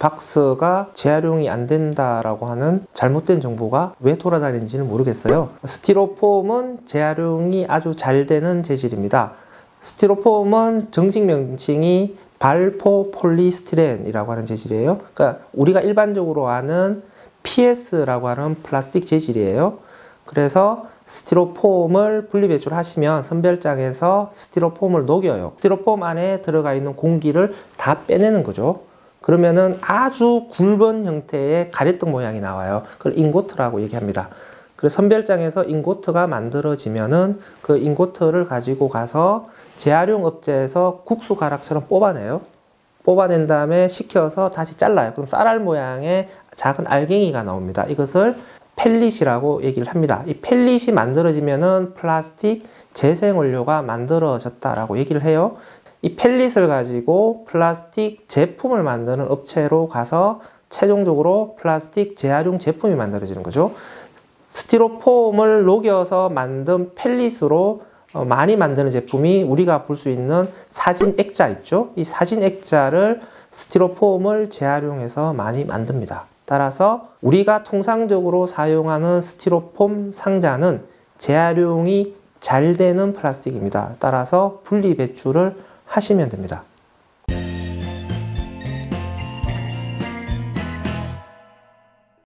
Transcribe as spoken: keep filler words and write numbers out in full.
박스가 재활용이 안 된다라고 하는 잘못된 정보가 왜 돌아다니는지는 모르겠어요. 스티로폼은 재활용이 아주 잘 되는 재질입니다. 스티로폼은 정식 명칭이 발포폴리스티렌이라고 하는 재질이에요. 그러니까 우리가 일반적으로 아는 피에스라고 하는 플라스틱 재질이에요. 그래서 스티로폼을 분리배출하시면 선별장에서 스티로폼을 녹여요. 스티로폼 안에 들어가 있는 공기를 다 빼내는 거죠. 그러면은 아주 굵은 형태의 가래떡 모양이 나와요. 그걸 잉고트라고 얘기합니다. 그래서 선별장에서 잉고트가 만들어지면은 그 잉고트를 가지고 가서 재활용 업체에서 국수 가락처럼 뽑아내요. 뽑아낸 다음에 식혀서 다시 잘라요. 그럼 쌀알 모양의 작은 알갱이가 나옵니다. 이것을 펠릿이라고 얘기를 합니다. 이 펠릿이 만들어지면은 플라스틱 재생원료가 만들어졌다라고 얘기를 해요. 이 펠릿을 가지고 플라스틱 제품을 만드는 업체로 가서 최종적으로 플라스틱 재활용 제품이 만들어지는 거죠. 스티로폼을 녹여서 만든 펠릿으로 많이 만드는 제품이 우리가 볼 수 있는 사진 액자 있죠? 이 사진 액자를 스티로폼을 재활용해서 많이 만듭니다. 따라서 우리가 통상적으로 사용하는 스티로폼 상자는 재활용이 잘 되는 플라스틱입니다. 따라서 분리 배출을 하시면 됩니다.